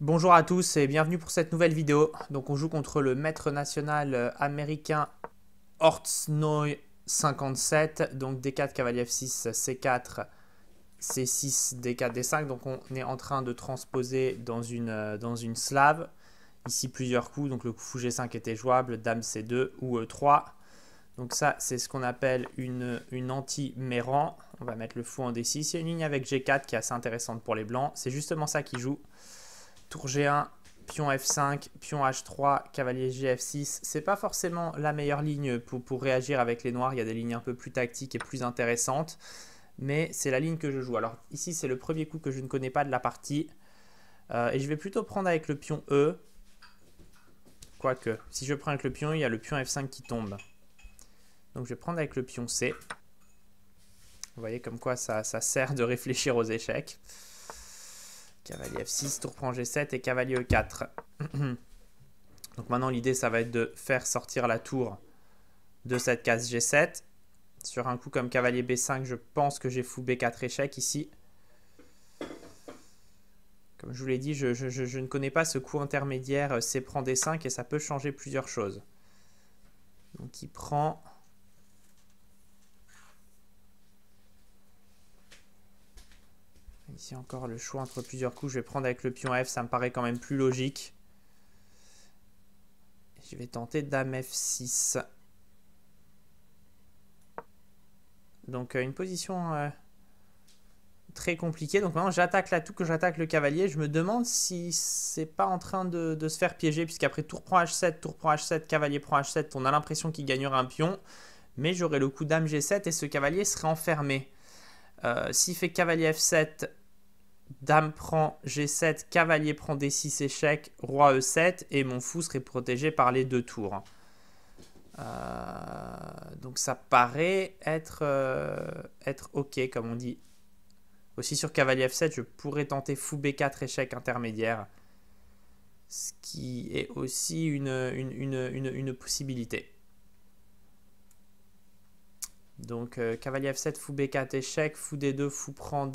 Bonjour à tous et bienvenue pour cette nouvelle vidéo. Donc on joue contre le maître national américain Hortznoy 57. Donc D4 cavalier F6 C4 C6 D4 D5. Donc on est en train de transposer dans une slave. Ici plusieurs coups. Donc le coup fou G5 était jouable, dame C2 ou E3. Donc ça c'est ce qu'on appelle une anti-Méran. On va mettre le fou en D6. Il y a une ligne avec G4 qui est assez intéressante pour les blancs. C'est justement ça qui joue. Tour G1, pion F5, pion H3, cavalier G-F6. C'est pas forcément la meilleure ligne pour réagir avec les noirs. Il y a des lignes un peu plus tactiques et plus intéressantes. Mais c'est la ligne que je joue. Alors ici, c'est le premier coup que je ne connais pas de la partie. Et je vais plutôt prendre avec le pion E. Quoique, si je prends avec le pion E, il y a le pion F5 qui tombe. Donc je vais prendre avec le pion C. Vous voyez comme quoi ça sert de réfléchir aux échecs. Cavalier F6, tour prend G7 et cavalier E4. Donc maintenant l'idée ça va être de faire sortir la tour de cette case G7. Sur un coup comme cavalier B5, je pense que j'ai fou B4 échec ici. Comme je vous l'ai dit, je ne connais pas ce coup intermédiaire C prend D5 et ça peut changer plusieurs choses. Donc il prend... Ici encore le choix entre plusieurs coups, je vais prendre avec le pion F, ça me paraît quand même plus logique. Je vais tenter dame F6. Donc une position très compliquée. Donc maintenant j'attaque la tour, que j'attaque le cavalier. Je me demande si c'est pas en train de se faire piéger, puisqu'après tour prend H7, tour prend H7, cavalier prend H7, on a l'impression qu'il gagnera un pion. Mais j'aurai le coup dame G7 et ce cavalier serait enfermé. S'il fait cavalier F7, dame prend G7, cavalier prend D6 échec, roi E7 et mon fou serait protégé par les deux tours. Donc ça paraît être ok comme on dit. Aussi sur cavalier F7 je pourrais tenter fou B4 échec intermédiaire. Ce qui est aussi une possibilité. Donc cavalier F7, fou B4 échec, fou D2, fou prend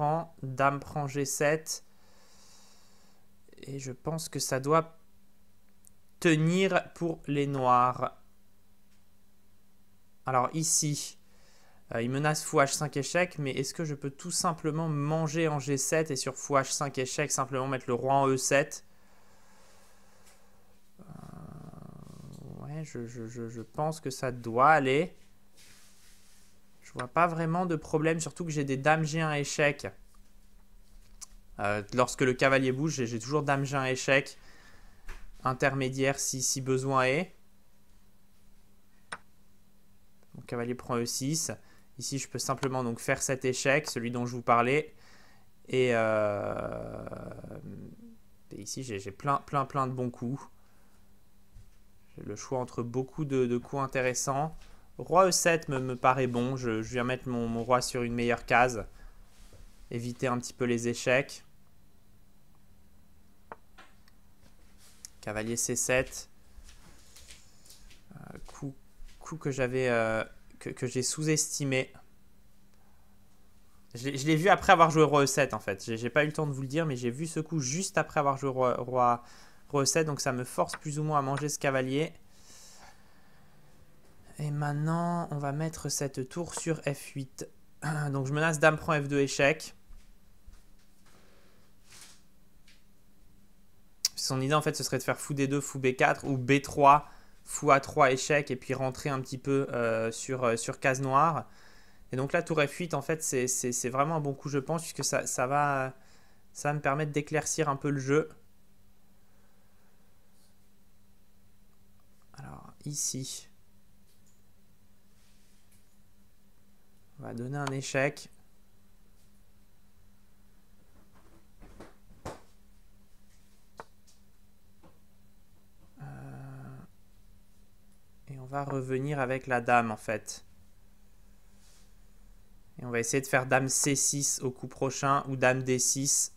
G7. Et je pense que ça doit tenir pour les noirs. Alors ici, il menace fou H5 échec, mais est-ce que je peux tout simplement manger en G7 et sur fou H5 échec, simplement mettre le roi en E7 Ouais, je pense que ça doit aller. Je vois pas vraiment de problème, surtout que j'ai des dames G1 échec. Lorsque le cavalier bouge, j'ai toujours dame G1 échec, intermédiaire si besoin est. Mon cavalier prend E6. Ici, je peux simplement donc faire cet échec, celui dont je vous parlais. Et ici, j'ai plein de bons coups. J'ai le choix entre beaucoup de coups intéressants. Roi E7 me paraît bon. Je viens mettre mon roi sur une meilleure case. Éviter un petit peu les échecs. Cavalier C7. Coup que j'avais que j'ai sous-estimé. Je l'ai vu après avoir joué roi E7 en fait. J'ai pas eu le temps de vous le dire, mais j'ai vu ce coup juste après avoir joué roi E7. Donc ça me force plus ou moins à manger ce cavalier. Et maintenant, on va mettre cette tour sur F8. Donc je menace dame prend F2 échec. Son idée en fait ce serait de faire fou D2, fou B4 ou B3, fou A3 échec et puis rentrer un petit peu sur case noire. Et donc là tour F8 en fait c'est vraiment un bon coup je pense puisque ça va me permettre d'éclaircir un peu le jeu. Alors ici, on va donner un échec. Et on va revenir avec la dame en fait. Et on va essayer de faire dame C6 au coup prochain ou dame D6.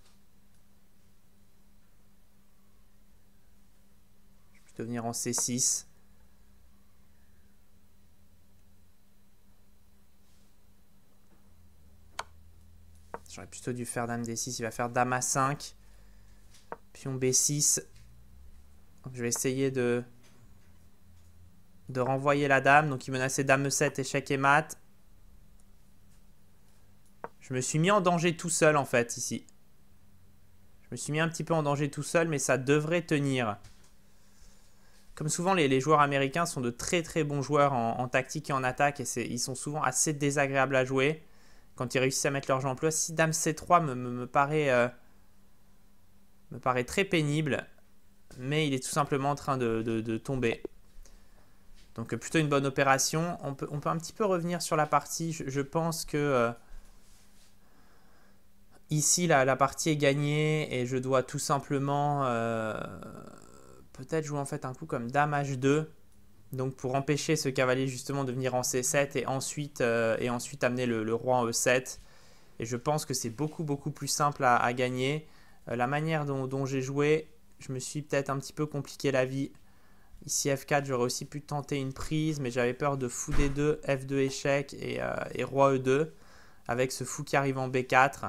Je vais plutôt venir en C6. J'aurais plutôt dû faire dame D6. Il va faire dame A5. Pion B6. Donc, je vais essayer de renvoyer la dame. Donc il menaçait dame E7, échec et mat. Je me suis mis en danger tout seul en fait ici. Je me suis mis un petit peu en danger tout seul, mais ça devrait tenir. Comme souvent, les joueurs américains sont de très très bons joueurs en tactique et en attaque. Et ils sont souvent assez désagréables à jouer quand ils réussissent à mettre leur jeu en place. Si dame C3 me paraît très pénible. Mais il est tout simplement en train de tomber. Donc plutôt une bonne opération. On peut un petit peu revenir sur la partie. Je pense que ici la partie est gagnée et je dois tout simplement peut-être jouer en fait un coup comme dame H2. Donc pour empêcher ce cavalier justement de venir en C7 et ensuite amener le roi en E7. Et je pense que c'est beaucoup plus simple à gagner. La manière dont j'ai joué, je me suis peut-être un petit peu compliqué la vie. Ici F4, j'aurais aussi pu tenter une prise, mais j'avais peur de fou D2, F2 échec et roi E2, avec ce fou qui arrive en B4.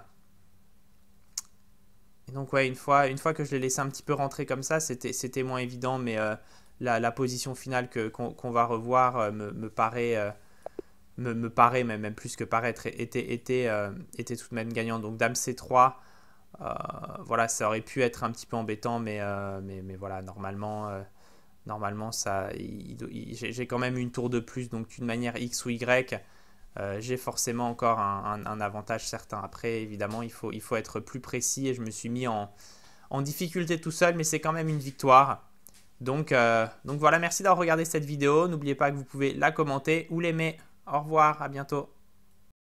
Et donc ouais, une fois que je l'ai laissé un petit peu rentrer comme ça, c'était moins évident, mais la position finale qu'on va revoir me paraît, même plus que paraître, était tout de même gagnant. Donc dame C3, voilà, ça aurait pu être un petit peu embêtant, mais voilà, normalement, j'ai quand même une tour de plus, donc d'une manière X ou Y, j'ai forcément encore un avantage certain. Après, évidemment, il faut être plus précis et je me suis mis en difficulté tout seul, mais c'est quand même une victoire. Donc voilà, merci d'avoir regardé cette vidéo. N'oubliez pas que vous pouvez la commenter ou l'aimer. Au revoir, à bientôt.